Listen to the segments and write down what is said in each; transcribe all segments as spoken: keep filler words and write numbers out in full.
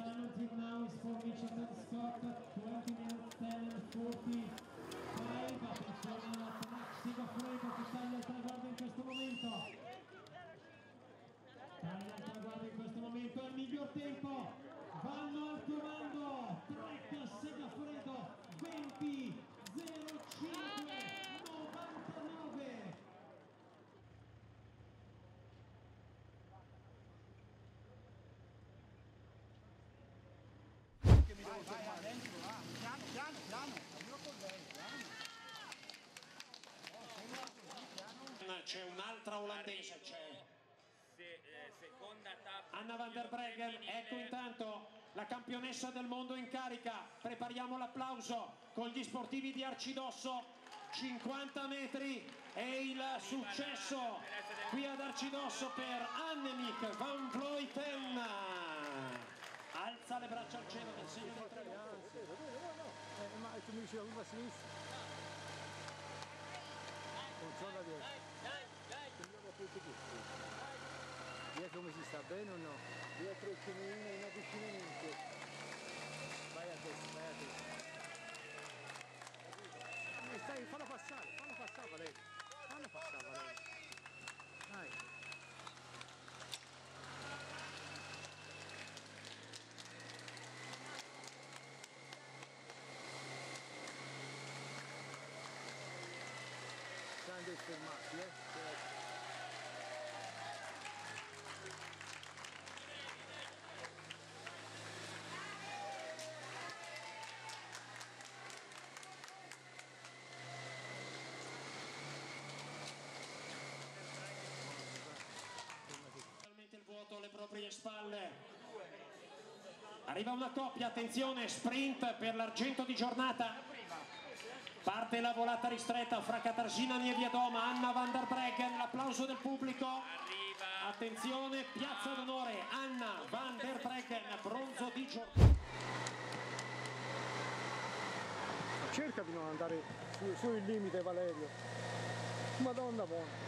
penalty now is for Mitchelton Scott, twenty minutes ten and forty-five. Attenzione alla track Segafredo che taglia il traguardo in questo momento. Taglia il traguardo in questo momento, è il miglior tempo. Vanno al comando, track Segafredo venti zero cinque novantanove. Che mi devo fermare dentro, va, piano, piano, piano, arrivo con lei, piano. C'è un'altra olandese, c'è seconda tappa Anna van der Breggen. Ecco intanto la campionessa del mondo in carica. Prepariamo l'applauso con gli sportivi di Arcidosso. cinquanta metri e il successo qui ad Arcidosso per Annemiek van Vleuten. Alza le braccia al cielo nel segno del tre. Ma tu mi dici la curva a sinistra. Controlla dietro. Dietro come si sta, bene o no? Dietro il ciminino in avvicinamento. Vai a destra, vai a destra. Stai, fallo passare, fallo passare Valerio. Fallo passare Valerio. Dai. Grande fermati, eh? Il vuoto alle proprie spalle. Arriva una coppia, attenzione, sprint per l'argento di giornata. Parte la volata ristretta fra Katarzyna Niewiadoma, Anna van der Breggen, l'applauso del pubblico. Attenzione, piazza d'onore, Anna van der Breggen, bronzo di giornata. Cerca di non andare su, su il limite Valerio. Madonna buona.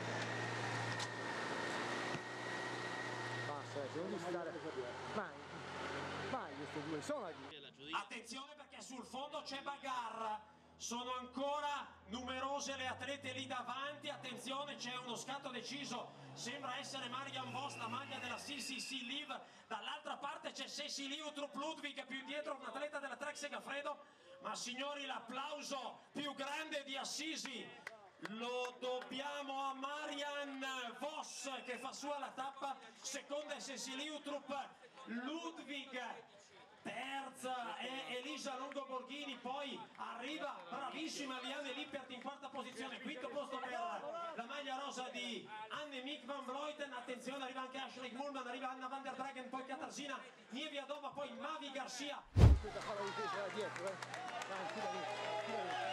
Basta, eh, devo stare. Vai, vai queste due, sono lì. Attenzione perché sul fondo c'è Bagarra. Sono ancora numerose le atlete lì davanti. Attenzione, c'è uno scatto deciso. Sembra essere Marian Vos, la maglia della C C C Liv. Dall'altra parte c'è Cecilie Uttrup Ludwig, più indietro un atleta della Trek Segafredo. Ma signori, l'applauso più grande di Assisi lo dobbiamo a Marian Vos che fa sua la tappa. Seconda è Cecilie Uttrup Ludwig. Terza è Elisa Longoborghini, poi arriva bravissima Liane Lippert in quarta posizione, quinto posto per la maglia rosa di Annemiek van Vleuten. Attenzione, arriva anche Ashley Mullman, arriva Anna van der Breggen, poi Katarzyna Niewiadoma, poi Mavi Garcia. Aspetta, fa la difesa da dietro, eh. Vai, tira lì, tira lì.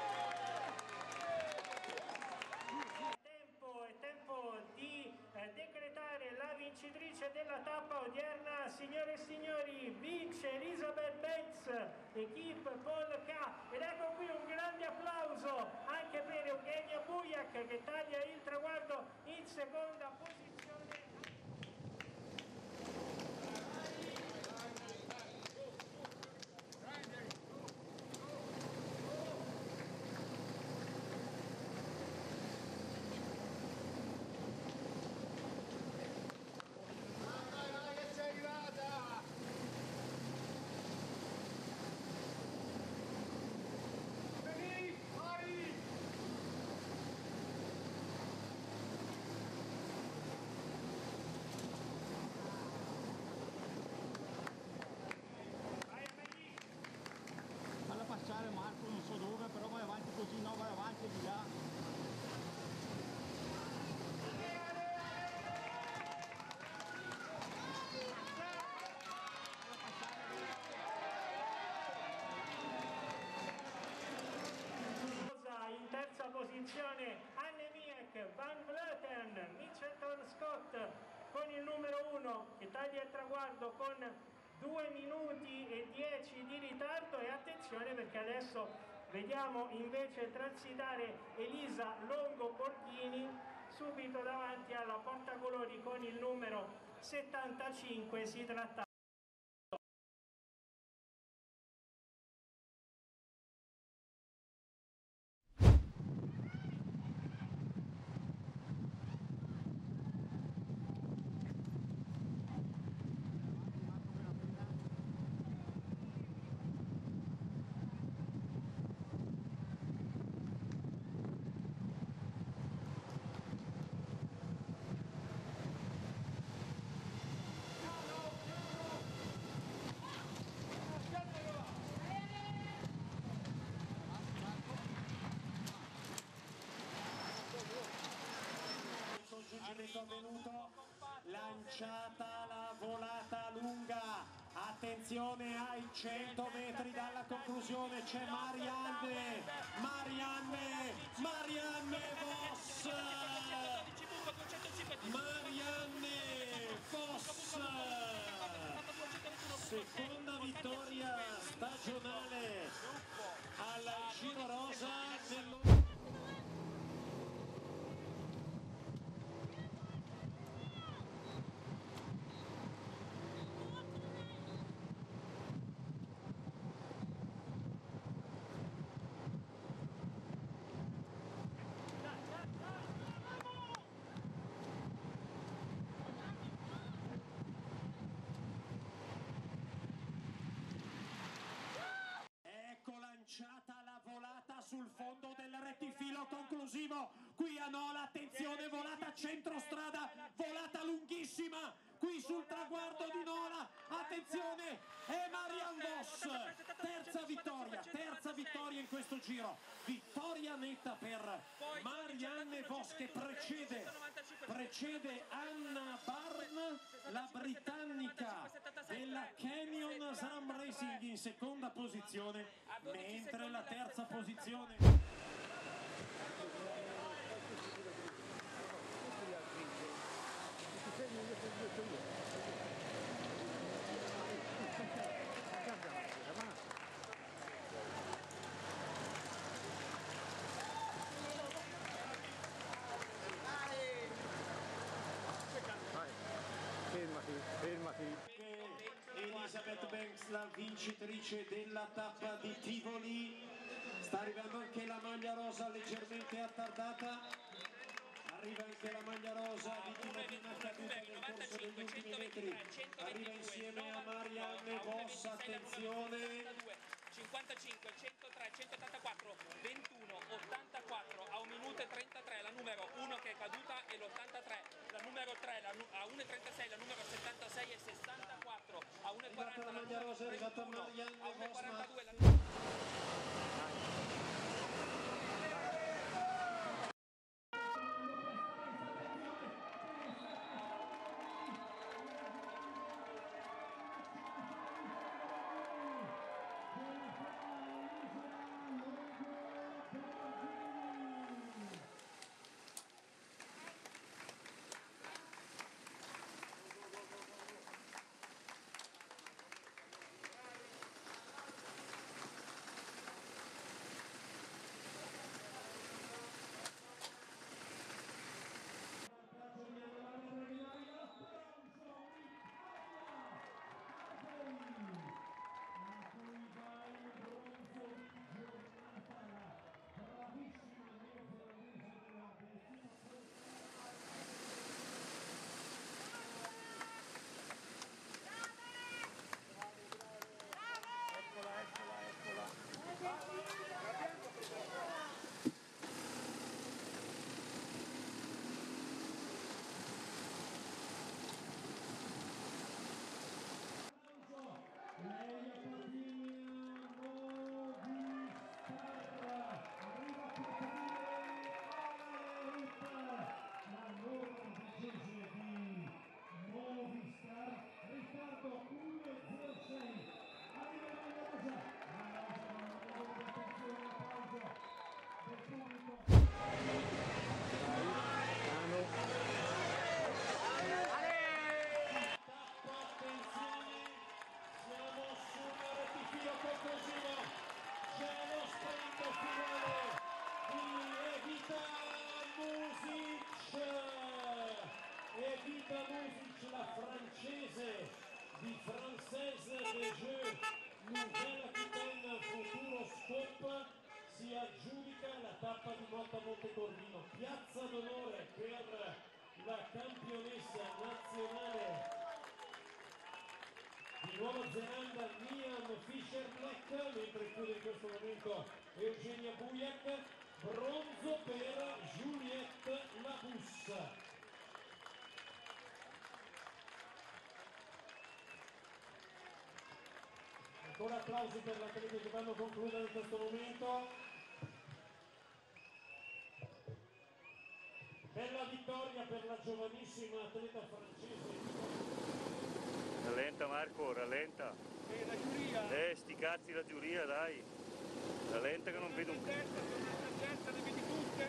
Tempo di eh, decretare la vincitrice della tappa odierna. Signore e signori, vince Elisabeth Benz, equipe Paul K. Ed ecco qui un grande applauso anche per Eugenia Bujak che taglia il traguardo in seconda posizione. Passare Marco non so dove, però vai avanti così, no, vai avanti di là. In terza posizione Annemiek van Vleuten, Mitchelton Scott con il numero uno che taglia il traguardo con due minuti e dieci di ritardo. E attenzione perché adesso vediamo invece transitare Elisa Longoborghini subito davanti alla portacolori con il numero settantacinque. Si tratta momento avvenuto, lanciata la volata lunga, attenzione ai cento metri dalla conclusione, c'è Marianne, Marianne, Marianne Vos, Marianne Vos, seconda vittoria stagionale al Giro Rosa dello... Lanciata la volata sul fondo del rettifilo conclusivo, qui a Nola, attenzione, volata centrostrada, volata lunghissima, qui sul traguardo di Nola, attenzione, è Marianne Vos, terza vittoria, terza vittoria in questo giro, vittoria netta per Marianne Vos che precede, precede Anna Barn, la britannica della Canyon SRAM Racing in seconda posizione, mentre la terza posizione... Fermati, fermati. Elizabeth Banks, la vincitrice della tappa di Tivoli, sta arrivando anche la maglia rosa leggermente attardata, arriva anche la maglia rosa di Timotina caduta nel corso degli ultimi metri, arriva insieme a Marianne Vos, attenzione, cinquantacinque, centotré, centottantaquattro, ventuno, ottantaquattro a un minuto e trentatré la numero uno che è caduta e l'ottantatré, la numero tre la, a uno e trentasei, la numero settantasei e sessantaquattro a uno e quaranta, la numero trentuno a uno e quarantadue la... La francese di Française des Jeux, Nouvelle-Aquitaine Futuro Scope, si aggiudica la tappa di Motta Montecorvino. Piazza d'onore per la campionessa nazionale di Nuova Zelanda Niamh Fisher-Black, mentre chiude in questo momento Eugenia Bujak, bronzo per Juliette Labus. Ancora applausi per l'atleta che vanno a concludere in questo momento. Bella vittoria per la giovanissima atleta francese. Rallenta Marco, rallenta. E la giuria. Eh, sti cazzi la giuria, dai. Rallenta che non vedo un... Tornata a destra, tornata a destra, le vedi tutte?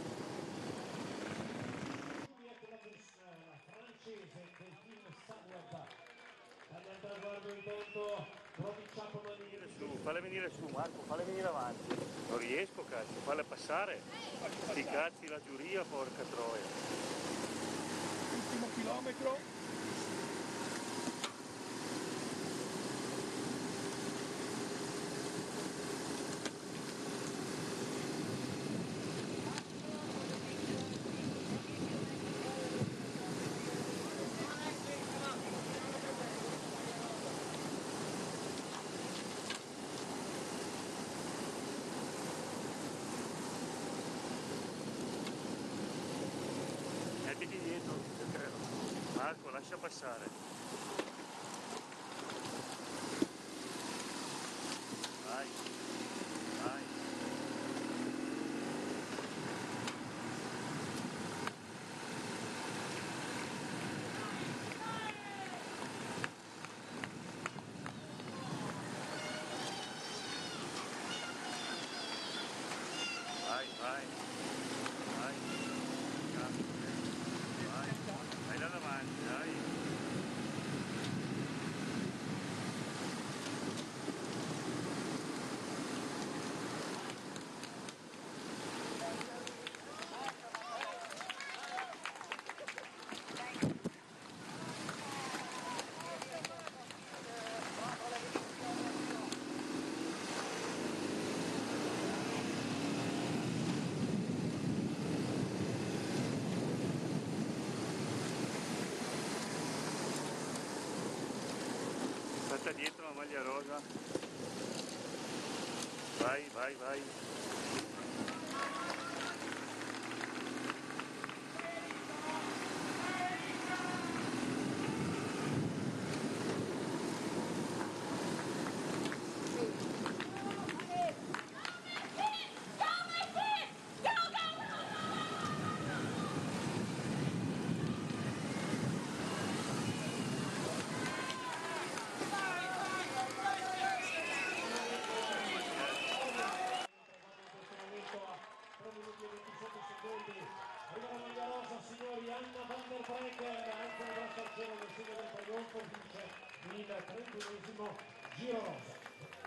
La francese del team Sunweb. Taglia al traguardo intanto Roby Chapman. Su, falle venire su Marco, falle venire avanti. Non riesco cazzo, falle passare. Sti cazzi la giuria, porca troia. Ultimo chilometro. Mettiti dietro, io credo. Marco, lascia passare. Vai, vai. Vai, vai. Vai. Vai. Vai da davanti, dai. Aspetta dietro la maglia rosa. Vai, vai, vai. Arriva la maglia rosa, signori, Anna van der Breggen, alza la braccia al cielo nel segno del trionfo, vince il trentunesimo giro rosa.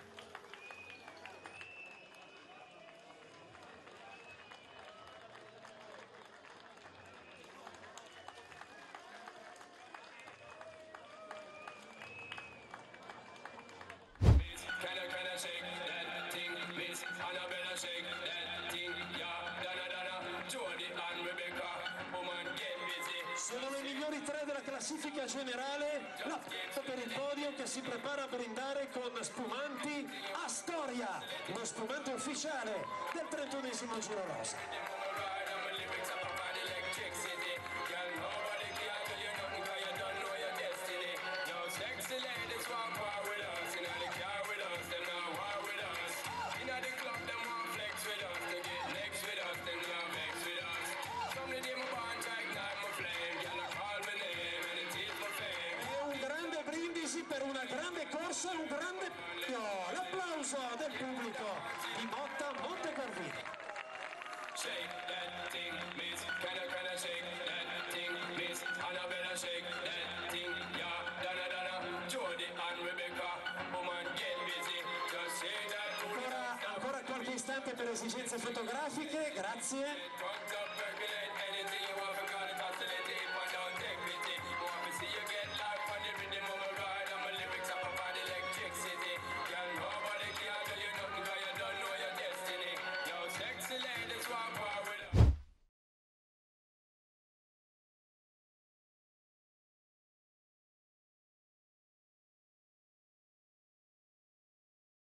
Sono le migliori tre della classifica generale, la f***a per il podio che si prepara a brindare con Spumanti Astoria, uno spumante ufficiale del trentunesimo giro rosa. Per una grande corsa e un grande premio, l'applauso del pubblico di Motta Montecorvino. Ancora, ancora qualche istante per esigenze fotografiche, grazie.